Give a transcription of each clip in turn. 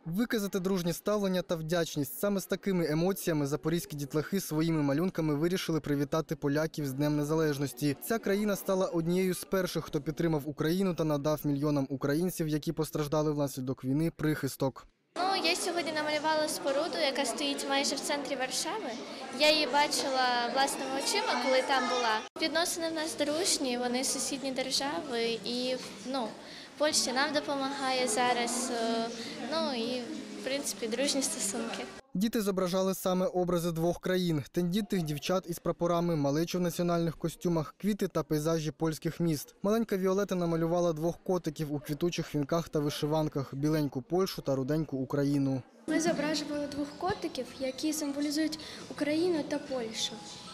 Виказати дружнє ставлення та вдячність. Саме з такими емоціями запорізькі дітлахи своїми малюнками вирішили привітати поляків з Днем Незалежності. Ця країна стала однією з перших, хто підтримав Україну та надав мільйонам українців, які постраждали внаслідок війни, прихисток. Я сьогодні намалювала споруду, яка стоїть майже в центрі Варшави. Я її бачила власними очима, коли там була. Відносини в нас дружні, вони сусідні держави, і Польща нам допомагає зараз, і в принципі дружні стосунки. Діти зображали саме образи двох країн – тендітних дівчат із прапорами, малечу в національних костюмах, квіти та пейзажі польських міст. Маленька Віолета намалювала двох котиків у квітучих вінках та вишиванках – біленьку Польщу та руденьку Україну. Ми зображували двох котиків, які символізують Україну та Польщу.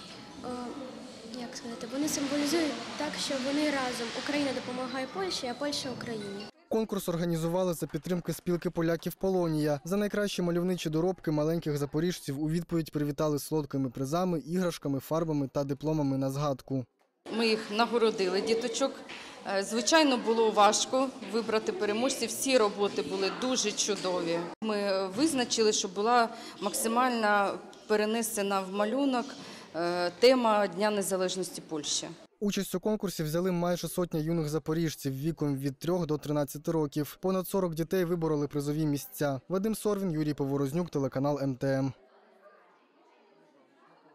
Вони символізують так, що вони разом. Україна допомагає Польщі, а Польща – Україні. Конкурс організували за підтримки спілки поляків «Полонія». За найкращі мальовничі доробки маленьких запоріжців у відповідь привітали солодкими призами, іграшками, фарбами та дипломами на згадку. Ми їх нагородили, діточок. Звичайно, було важко вибрати переможців. Всі роботи були дуже чудові. Ми визначили, щоб була максимально перенесена в малюнок тема Дня Незалежності Польщі. Участь у конкурсі взяли майже сотня юних запоріжців віком від 3 до 13 років. Понад 40 дітей вибороли призові місця. Вадим Сорвін, Юрій Поворознюк, телеканал МТМ.